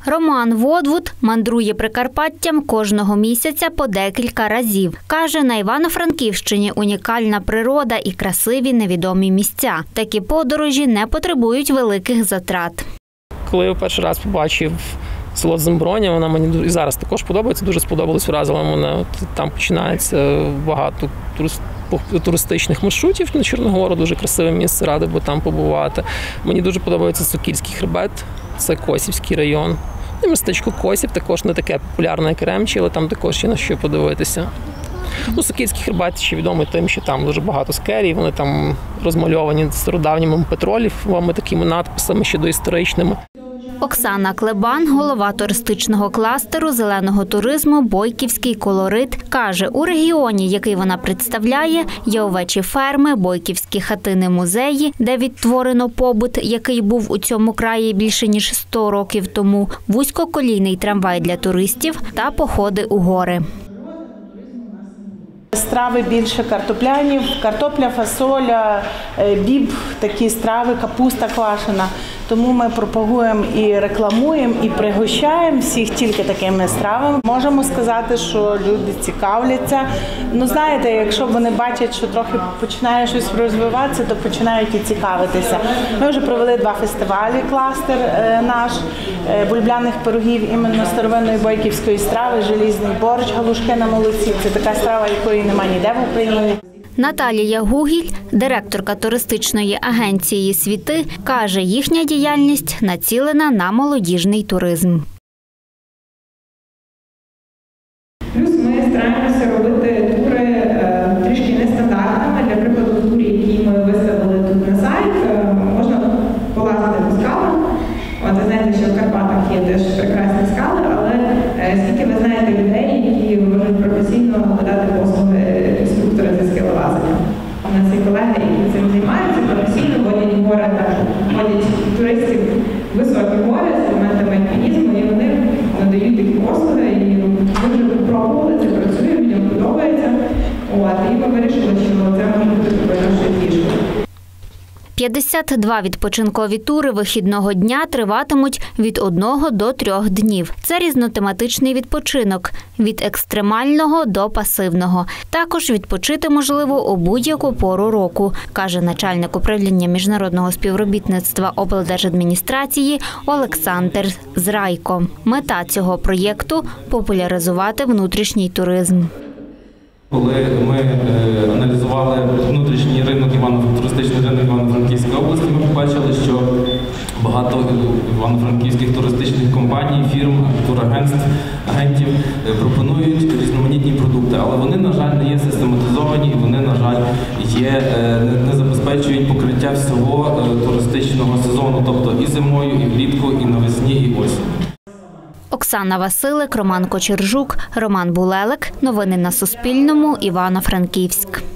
Роман Водвуд мандрує Прикарпаттям кожного місяця по декілька разів. Каже, на Івано-Франківщині унікальна природа і красиві невідомі місця. Такі подорожі не потребують великих затрат. Коли я перший раз побачив село Дземброня, вона мені і зараз також подобається, дуже сподобалось, вразила мене. Там починається багато туристичних маршрутів на Чорногору, дуже красиве місце, радий би там побувати. Мені дуже подобається Сокільський хребет, це Косівський район. І містечко Косів також не таке популярне, як Ремчі, але там також є на що подивитися. Сокільський хребет ще відомий тим, що там дуже багато скелів, вони там розмальовані стародавніми петролівими такими надписами, ще доісторичними. Оксана Клебан, голова туристичного кластеру зеленого туризму «Бойківський колорит», каже, у регіоні, який вона представляє, є овечі ферми, бойківські хатини-музеї, де відтворено побут, який був у цьому краї більше ніж 100 років тому, вузькоколійний трамвай для туристів та походи у гори. Страви більше картопляні, картопля, фасоля, біб, такі страви, капуста квашена. Тому ми пропагуємо і рекламуємо, і пригощаємо всіх тільки такими стравами. Можемо сказати, що люди цікавляться. Знаєте, якщо вони бачать, що трохи починає щось розвиватися, то починають і цікавитися. Ми вже провели 2 фестивалі, кластер наш, бульбляних пирогів, іменно старовинної бойківської страви, желізний борщ, галушки на молоці. Це така страва, якої немає ніде в Україні. Наталія Гугіль, директорка туристичної агенції «Світи», каже, їхня діяльність націлена на молодіжний туризм. Плюс ми стараємося робити тури трішки нестандартними. Для прикладу, тури, які ми виставили тут на сайт, можна полазити по скалам. Ви знаєте, що в Карпатах є теж прекрасні скали, але скільки ви знаєте людей, які можуть професійно надати послуги інструктора зі скелелазання. У нас є колеги, які цим займаються, професійно водять гори та водять туристів в високі гори з елементами альпінізму, і вони надають такі послуги, і ми вже пробували, це працює, людям подобається. І ми вирішили, що це може бути такою нашою фішкою. 52 відпочинкові тури вихідного дня триватимуть від 1 до 3 днів. Це різнотематичний відпочинок – від екстремального до пасивного. Також відпочити можливо у будь-яку пору року, каже начальник управління міжнародного співробітництва облдержадміністрації Олександр Зрайко. Мета цього проєкту – популяризувати внутрішній туризм. Коли ми аналізували внутрішній ринок, туристичний ринок Івано-Франківської області, ми побачили, що багато івано-франківських туристичних компаній, фірм, турагентів пропонують різноманітні продукти, але вони, на жаль, не є систематизовані і вони, на жаль, не забезпечують покриття всього туристичного сезону, тобто і зимою, і влітку, і навесні, і осінь. Оксана Василик, Роман Кочержук, Роман Булелик. Новини на Суспільному. Івано-Франківськ.